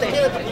bigote.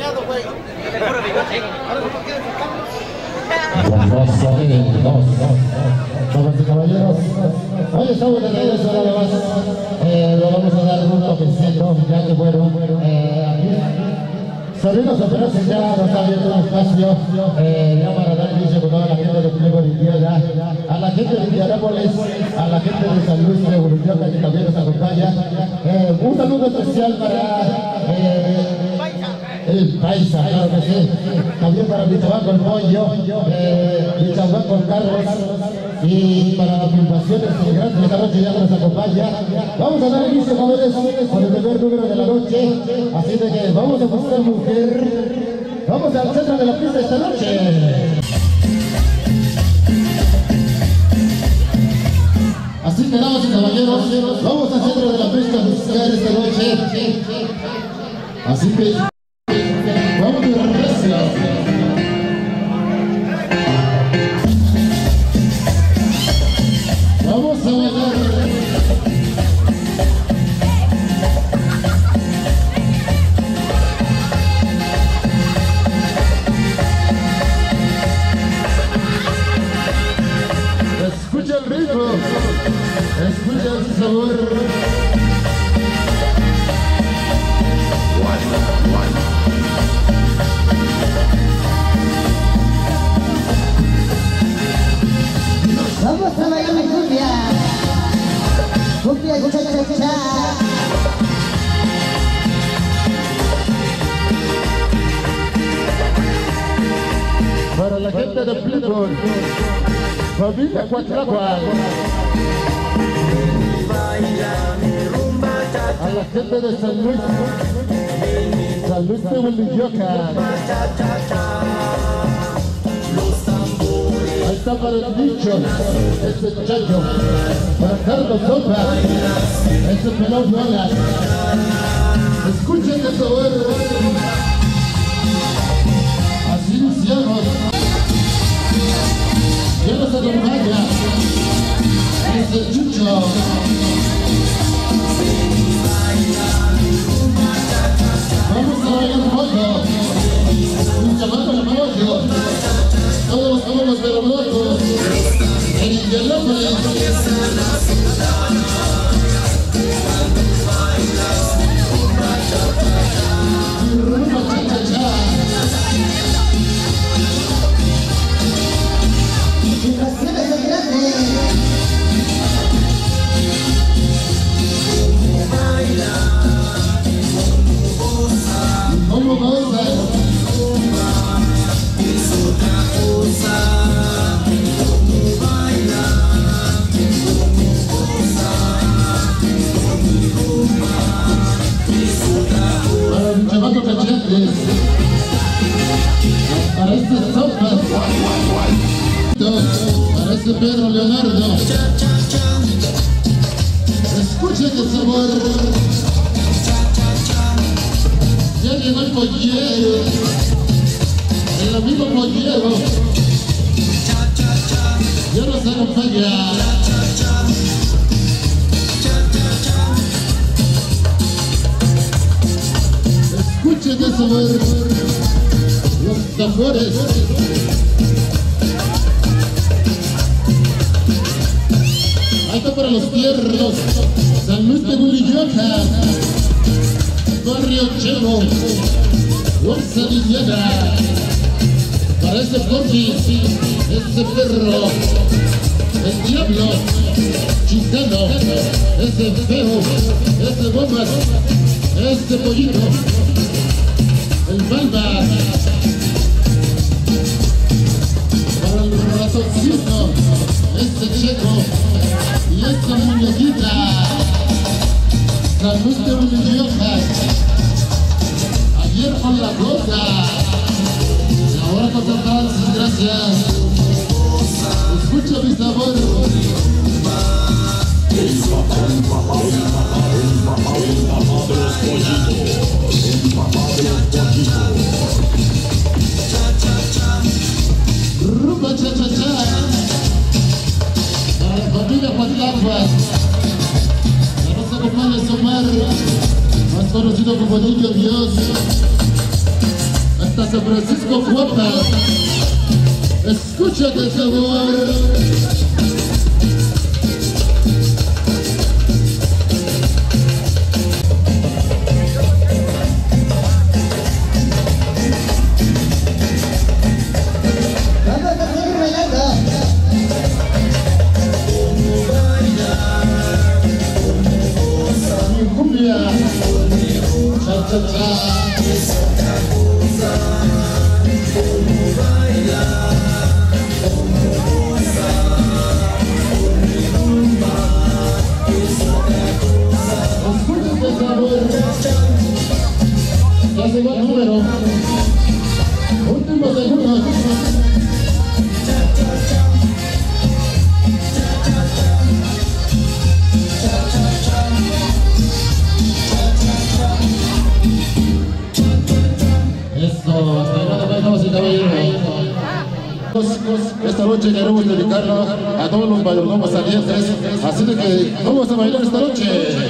Damas y caballeros, hoy estamos de regreso nada más. Lo vamos a dar un toquecito, ya que bueno, aquí Saludos a todos, ya nos está viendo un espacio ya para dar inicio con toda la gente de Pliego de Indiana, a la gente de Indianápolis, a la gente de San Luis de Burundioca que también nos acompaña. Un saludo especial para el Paisa, claro que sí. También para mi chaval con Pollo, mi chaval con Carlos y para las filmaciones integrantes de esta noche ya nos acompaña. Vamos a dar inicio, jóvenes, con el primer número de la noche, así de que vamos a buscar mujer. Vamos al centro de la pista esta noche. Así que, damas y caballeros, vamos al centro de la pista a buscar esta noche. Así que vamos de regreso. Vamos a bailar. Escucha el ritmo, escucha el sabor. Vamos a bailar mi cumbia, cumbia cha cha cha. Para la gente de Pliego, familia Cuatlagua, a la gente de San Luis de Huililloca. Ahí está para el dicho, ese chacho, para Carlos Sopa, ese pelón Viola. Escuchen el sabor. Así iniciamos. Ya nos acompaña ese chucho. Vamos a bailar pollo, un chamaco de pollo. Todos somos verbosos en Indianápolis. Rumba cha cha cha. Vibraciones son grandes. ¿Cómo goza? Es otra cosa. Como baila, como goza, como rumba. Es otra cosa. Para mi chamaco Cachetes, para este Sopas, para este Pedro Leonardo. Escuchen el sabor. Ya llegó el pollero, el amigo pollero. Ya nos acompaña. Escuchen el sabor. Los tambores. Ahí está para los tiernos. San Luis de Huililloca, Barrio Chelo, Fuerza Liliana. Para ese Porky, ese perro, el diablo, chicano, ese feo, ese bombas, ese pollito, el Balba. Para el ratoncito, ese checo y esa muñequita. San Luis de Huililloca, ayer con la cosa, y ahora con Francis, gracias. Escucha mi sabor. El papá de los pollitos. El papá de los pollitos. Rumba cha cha cha. Para la familia Cuatlagua. Ya nos acompaña Omar, más conocido como Niño Dios. San Francisco Cuapa. Escúchate el sabor. Ya se va el número. Últimos segundos. Damas y caballeros, esta noche queremos dedicarla a todos los mayordomos salientes, así de que vamos a bailar esta noche.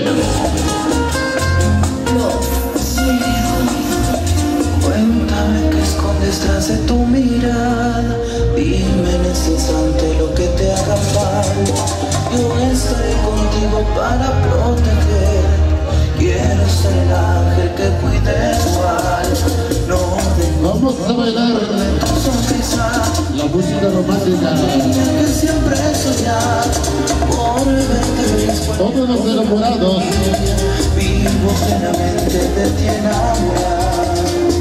Cuéntame qué escondes tras de tu mirada. Dime en este instante lo que te haga mal. Yo estaré contigo para proteger. Quiero ser el ángel que cuide tu alma. Vamos a bailar la música romántica. Que siempre soñar por verte feliz. Todos los enamorados. Vivo plenamente de ti enamorar.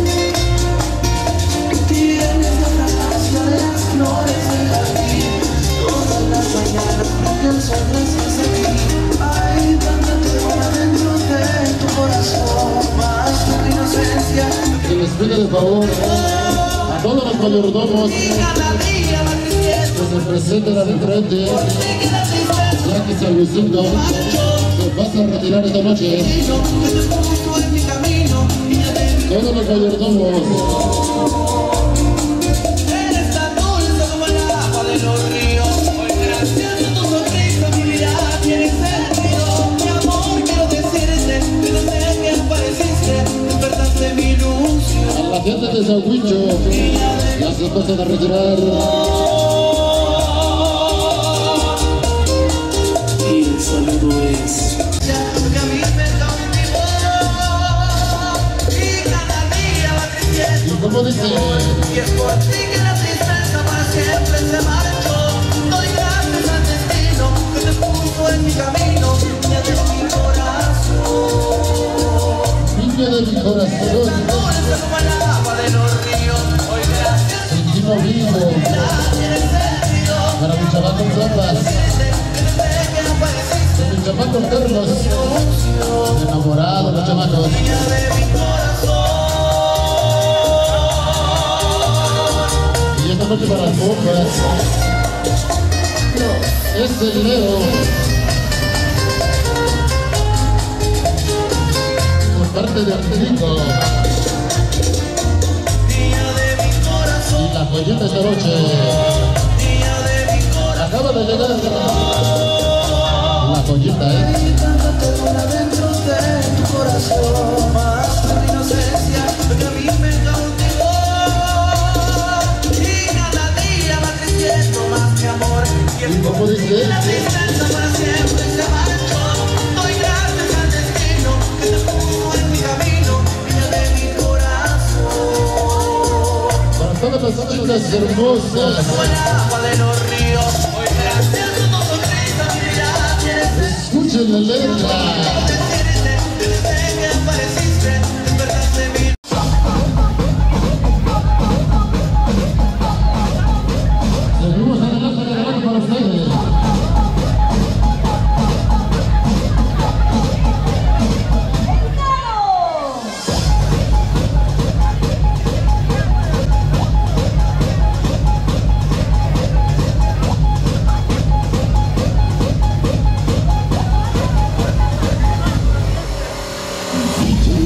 Tienes la fragancia de las flores del jardín. Todas las mañanas brilla el sol gracias a ti. Hay tanta ternura dentro de tu corazón, más tu inocencia. Se les pide de favor a todos los mayordomos que se presenten al frente, ya que San Luisito se pasa a retirar esta noche. Todos los mayordomos. Eres tan dulce como el agua de los ríos. Hoy gracias a tu sonrisa mi vida tiene sentido. Mi amor, quiero decirte que desde que apareciste despertaste mi ilusión. A la gente de San Huicho ya se pasan a retirar. Y el saludo es que a mí me cautivó. Y cada día va creciendo. Y como dice, Y es por ti que la tristeza para siempre se marchó. Doy gracias al destino que te puso en mi camino. Niña de mi corazón. niña de mi corazón, Dulce como el agua de los ríos. Hoy gracias sentimo vivo tiene sentido. para mi chamaco Sopas, Desde que apareciste, mi chamaco Carlos, enamorado los chamacos. niña de mi corazón. Y esta noche para las compas es el Leo, por parte de Artelico. Niña de mi corazón. Y la joyita esta noche Niña de mi corazón. acaba de llegar la joyita, Y tanta ternura dentro de tu corazón, más tu inocencia, lo que a mí me cautivó. Y cada día va creciendo más mi amor. Y como dice, La tristeza para siempre se marchó. Doy gracias al destino que te puso en mi camino, niña de mi corazón. para todas las chicas hermosas, Como el agua de los ríos, hoy gracias a tu sonrisa mi vida tienes. escuchen la letra. Desde que apareciste, despertaste mi. Seguimos adelante para ustedes. DJ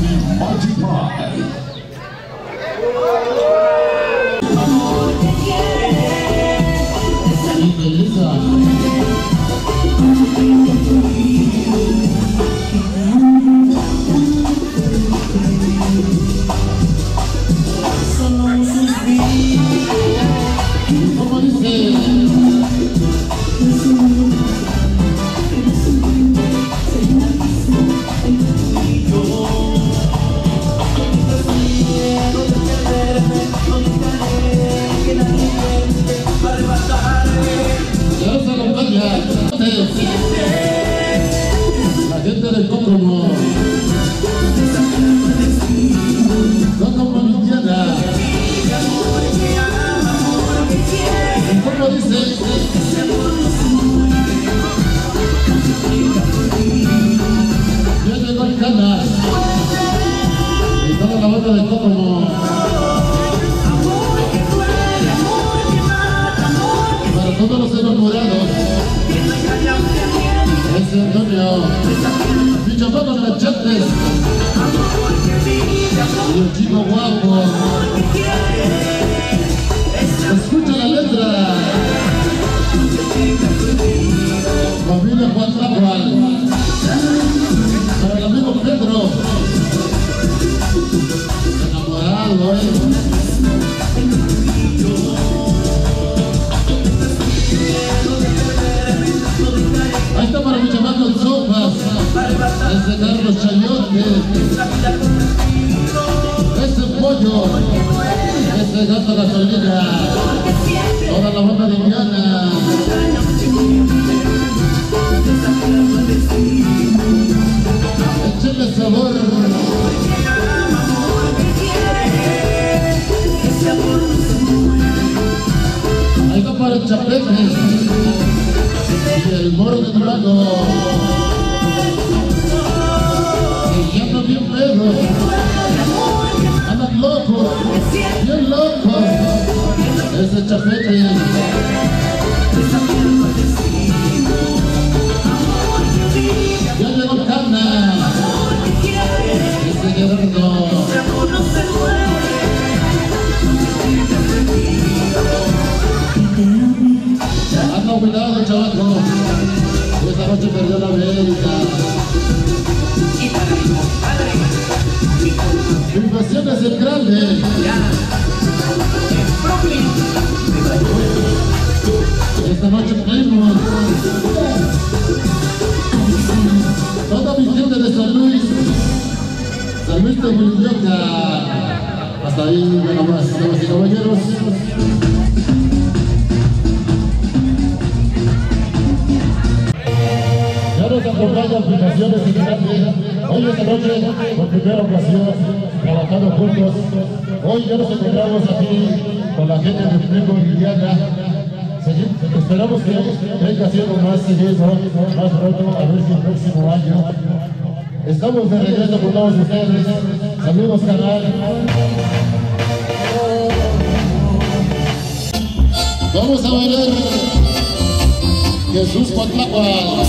Álamo. Para todos los enamorados, ese Antonio, mi chapaco de las chates, y el chico guapo. Escucha la letra. Familia Juan Tacual. Para el amigo Pedro. Enamorado, Ahí está para mi chamaco en sopas. Ese Carlos Chayote. Ese pollo. Ese gato gasolina. Toda la banda de Indiana. Échenle sabor. Ahí está para el Chapete y el Moro de Durango. Que ya andan bien pedos, andan locos, bien locos. Ese Chapete. Ya llegó el Cana. Ese Gerardo. Anda cuidado, chavaco. Esta noche perdió la América. Mi pasión es el grande. Esta noche tenemos toda mi gente de San Luis de Mulilloca. Hasta ahí, ya nomás, damas y caballeros. Ya nos acompañan aplicaciones y grandes. Hoy esta noche, por primera ocasión, trabajando juntos. Hoy ya nos encontramos aquí con la gente de Primo Liliana. Esperamos que venga siendo más seguido, más pronto, a ver si el próximo año. Estamos de regreso con todos ustedes. Saludos, canal. Vamos a bailar Jesús Coatláhuac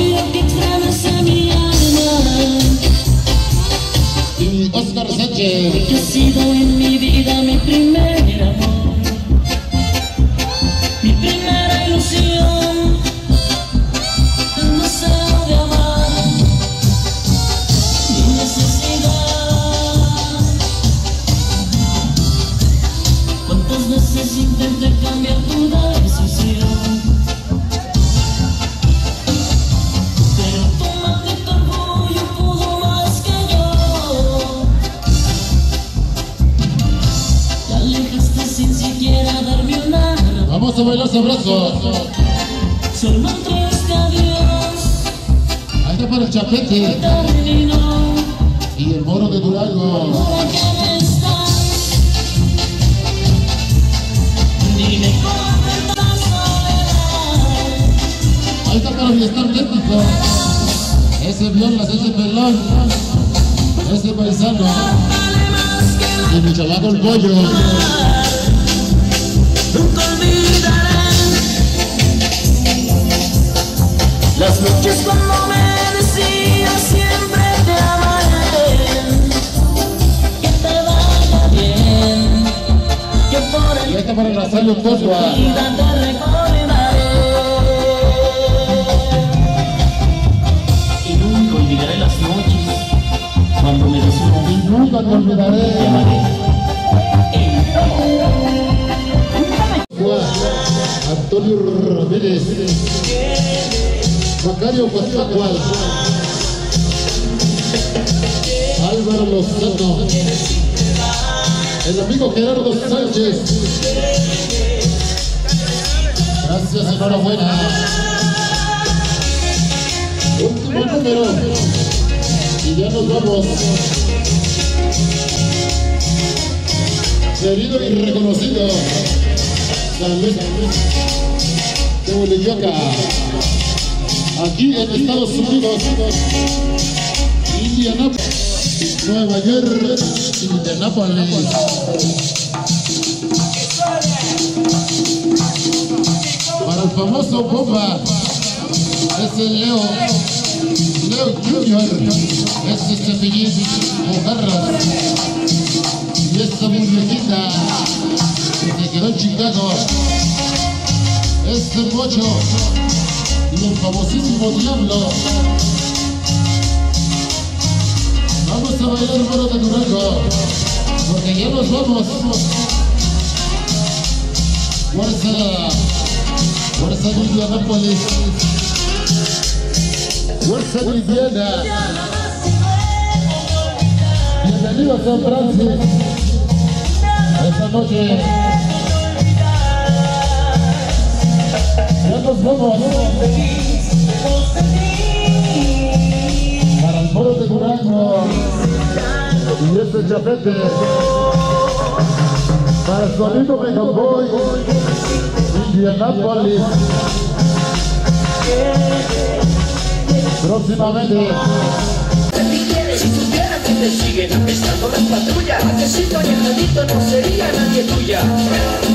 y Oscar Sánchez. Que ha sido en mi vida mi primer amor, mi primera ilusión, el deseo de amar, mi necesidad. ¿Cuántas veces intenté cambiar tu decisión? Pero tu maldito orgullo pudo más que yo. Te alejaste sin siquiera darme una razón. Vamos a bailar sabroso. Solo un triste adiós. Ahí está para el Chapete Terminó. y el Moro de Durango. ¿Por qué no estás? Dime cómo esta soledad. Ahí está para mi estar técnico. Ese violas, ese pelón, ese paisano. Vale más que Y mi chavaco el pollo. nunca olvidaré las noches cuando me decías siempre te amaré. Que te vaya bien, que por Y ahí el está para Rosario Cosua. vida te recordaré. Y nunca olvidaré las noches cuando me decías Y nunca te olvidaré. te amaré. Antonio Ramírez, Macario Coatláhuac, Álvaro Lozano, el amigo Gerardo Sánchez. Gracias, enhorabuena. Último número. Y ya nos vamos. Querido y reconocido San Luis de Mulilloca, aquí en Estados Unidos, Indianápolis. Nueva York, Indianápolis. Para el famoso Bomba, es el Leo Junior, es Cepillín Mojarras. Y esta muñequita que se quedó en Chicago, este Pocho y el famosísimo Diablo. Vamos a bailar Moro de Durango, porque ya nos vamos. Fuerza de Indianápolis, fuerza de Indiana. Bienvenido a San Francisco. Esta noche ya nos vamos para el Moro de Durango y este chapete para su amigo Megaboy, Indianápolis. Próximamente. Si supieran que te siguen apestando las patrullas, a que si no hay no sería nadie tuya.